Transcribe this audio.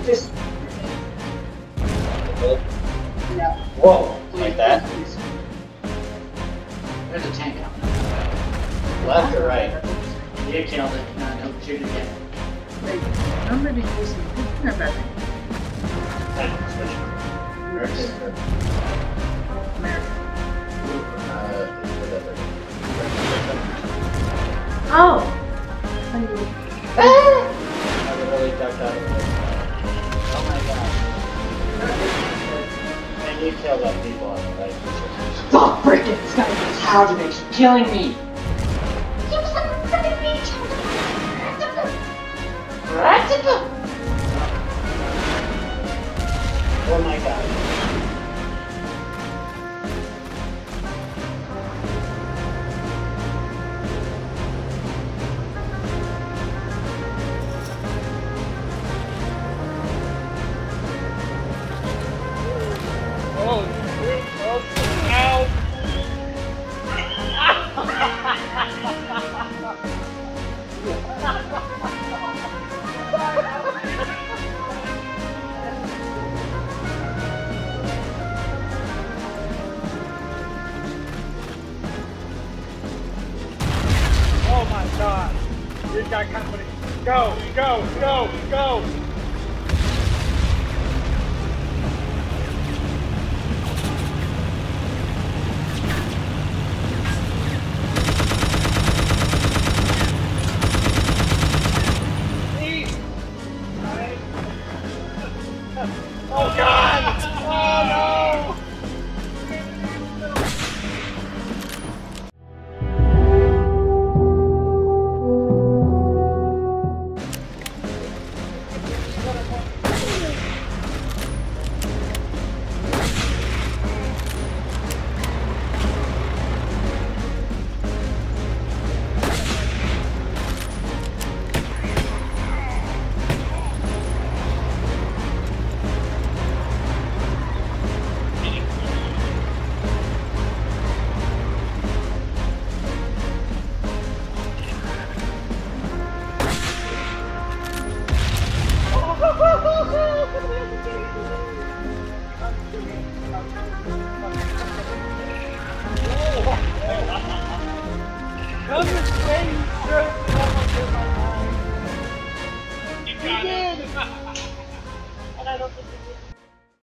Just Yeah. whoa, like that. There's a tank coming. Left or right? You killed it. No, don't shoot it again. Wait, I'm ready to do some good back. American. American. Whatever. Oh! I really ducked out of it. Oh my god. And you killed up people on the right. Fuck, frickin' this guy is howling, he's killing me. Oh my god. Oh, ow! Oh my god! You got company. Go, go, go, go!